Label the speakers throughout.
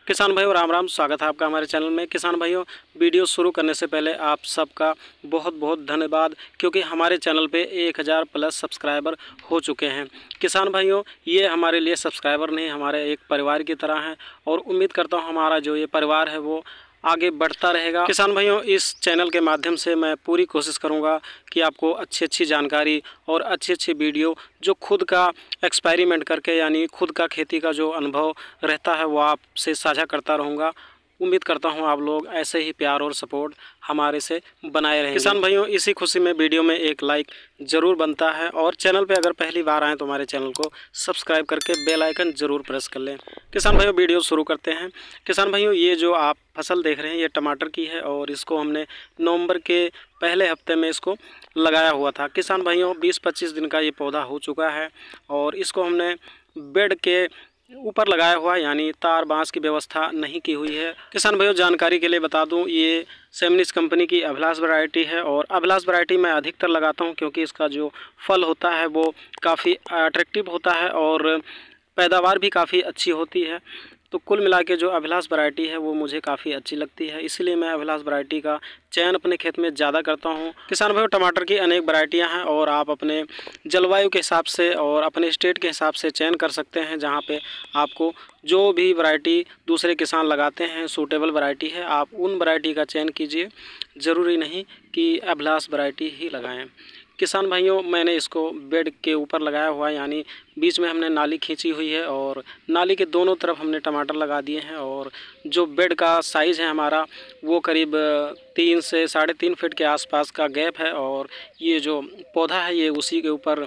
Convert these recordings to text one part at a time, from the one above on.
Speaker 1: किसान भाइयों राम राम, स्वागत है आपका हमारे चैनल में। किसान भाइयों, वीडियो शुरू करने से पहले आप सबका बहुत बहुत धन्यवाद, क्योंकि हमारे चैनल पे 1000 प्लस सब्सक्राइबर हो चुके हैं। किसान भाइयों, ये हमारे लिए सब्सक्राइबर नहीं, हमारे एक परिवार की तरह हैं और उम्मीद करता हूँ हमारा जो ये परिवार है वो आगे बढ़ता रहेगा। किसान भाइयों, इस चैनल के माध्यम से मैं पूरी कोशिश करूंगा कि आपको अच्छी जानकारी और अच्छी वीडियो जो खुद का एक्सपेरिमेंट करके, यानी खुद का खेती का जो अनुभव रहता है वो आपसे साझा करता रहूँगा। उम्मीद करता हूँ आप लोग ऐसे ही प्यार और सपोर्ट हमारे से बनाए रहेंगे। किसान भाइयों, इसी खुशी में वीडियो में एक लाइक ज़रूर बनता है और चैनल पे अगर पहली बार आएँ तो हमारे चैनल को सब्सक्राइब करके बेल आइकन ज़रूर प्रेस कर लें। किसान भाइयों, वीडियो शुरू करते हैं। किसान भाइयों, ये जो आप फसल देख रहे हैं ये टमाटर की है और इसको हमने नवंबर के पहले हफ्ते में इसको लगाया हुआ था। किसान भाइयों, 20-25 दिन का ये पौधा हो चुका है और इसको हमने बेड के ऊपर लगाया हुआ, यानी तार बांस की व्यवस्था नहीं की हुई है। किसान भाइयों, जानकारी के लिए बता दूं, ये सेमनिस कंपनी की अभिलाष वैरायटी है और अभिलाष वैरायटी मैं अधिकतर लगाता हूं क्योंकि इसका जो फल होता है वो काफ़ी अट्रैक्टिव होता है और पैदावार भी काफ़ी अच्छी होती है। तो कुल मिला के जो अभिलाष वैरायटी है वो मुझे काफ़ी अच्छी लगती है, इसलिए मैं अभिलाष वैरायटी का चयन अपने खेत में ज़्यादा करता हूं। किसान भाइयों, टमाटर की अनेक वैरायटियां हैं और आप अपने जलवायु के हिसाब से और अपने स्टेट के हिसाब से चयन कर सकते हैं। जहां पे आपको जो भी वैरायटी दूसरे किसान लगाते हैं सूटेबल वैरायटी है, आप उन वैरायटी का चयन कीजिए। ज़रूरी नहीं कि अभिलाष वैरायटी ही लगाएँ। किसान भाइयों, मैंने इसको बेड के ऊपर लगाया हुआ है, यानी बीच में हमने नाली खींची हुई है और नाली के दोनों तरफ हमने टमाटर लगा दिए हैं। और जो बेड का साइज़ है हमारा वो करीब 3 से 3.5 फीट के आसपास का गैप है और ये जो पौधा है ये उसी के ऊपर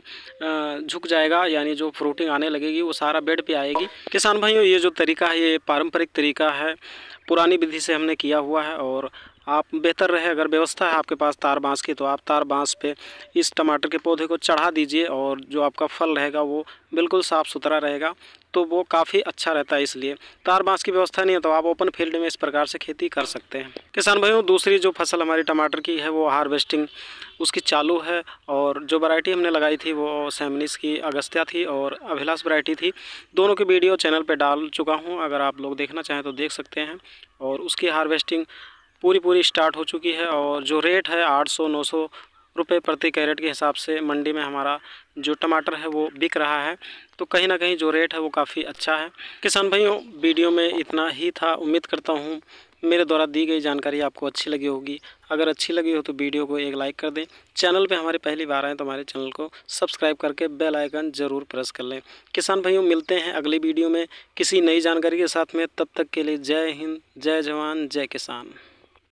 Speaker 1: झुक जाएगा, यानी जो फ्रूटिंग आने लगेगी वो सारा बेड पे आएगी। किसान भाइयों, ये जो तरीका है ये पारंपरिक तरीका है, पुरानी विधि से हमने किया हुआ है और आप बेहतर रहे अगर व्यवस्था है आपके पास तार बांस की तो आप तार बांस पे इस टमाटर के पौधे को चढ़ा दीजिए और जो आपका फल रहेगा वो बिल्कुल साफ़ सुथरा रहेगा, तो वो काफ़ी अच्छा रहता है। इसलिए तार बांस की व्यवस्था नहीं है तो आप ओपन फील्ड में इस प्रकार से खेती कर सकते हैं। किसान भाइयों, दूसरी जो फसल हमारी टमाटर की है वो हार्वेस्टिंग उसकी चालू है और जो वैरायटी हमने लगाई थी वो सेमनिस की अगस्त्या थी और अभिलाष वैरायटी थी। दोनों की वीडियो चैनल पर डाल चुका हूँ, अगर आप लोग देखना चाहें तो देख सकते हैं। और उसकी हार्वेस्टिंग पूरी स्टार्ट हो चुकी है और जो रेट है 800-900 रुपये प्रति कैरेट के हिसाब से मंडी में हमारा जो टमाटर है वो बिक रहा है। तो कहीं ना कहीं जो रेट है वो काफ़ी अच्छा है। किसान भाइयों, वीडियो में इतना ही था। उम्मीद करता हूँ मेरे द्वारा दी गई जानकारी आपको अच्छी लगी होगी। अगर अच्छी लगी हो तो वीडियो को एक लाइक कर दें। चैनल पे हमारे पहली बार आए तो हमारे चैनल को सब्सक्राइब करके बेल आइकन ज़रूर प्रेस कर लें। किसान भाइयों, मिलते हैं अगली वीडियो में किसी नई जानकारी के साथ में। तब तक के लिए जय हिंद, जय जवान, जय किसान।